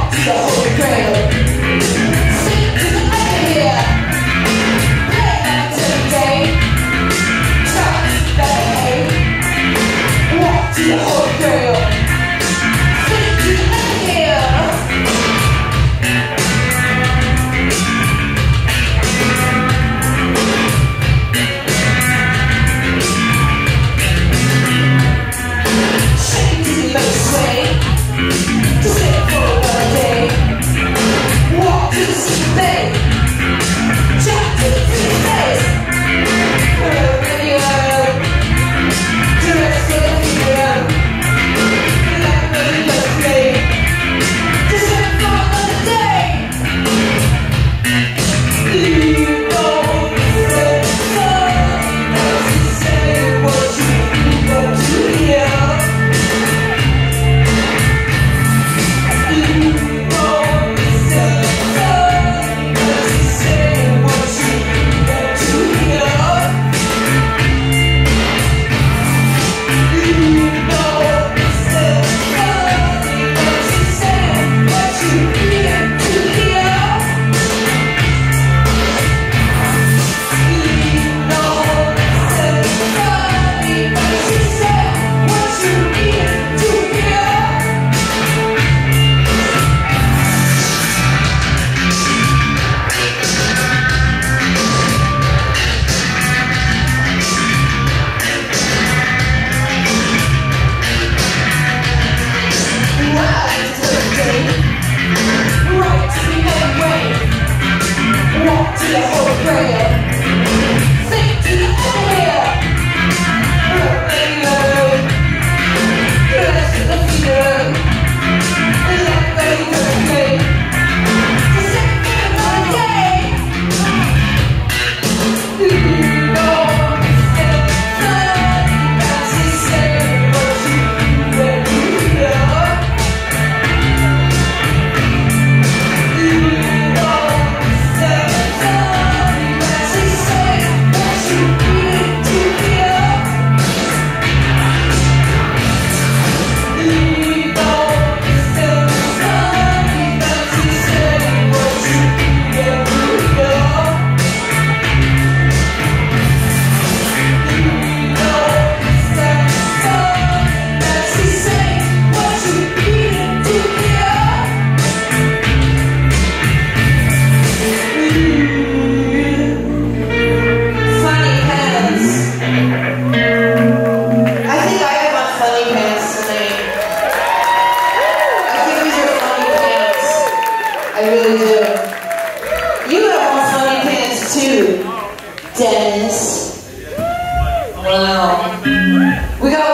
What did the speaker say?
Walk to the Holy Grail. Sing to the end here. Play after the day. Trust that way. Walk to the Holy Grail. Sing to the end here. Sing to the best way. To stay for another day. Walk to the sea bay. Jump to the sea face. Wherever you are. To rest for the freedom. Like the best way. To stay for another day. You don't say sorry. Just say what you want to hear. Walk to the Holy Grail. Sing to the end here. Rest to the freedom. Let the best way. To sing for another day. You don't say sorry. Just say what you want to hear. I really do. You have more funny pants too, Dennis. Wow. We got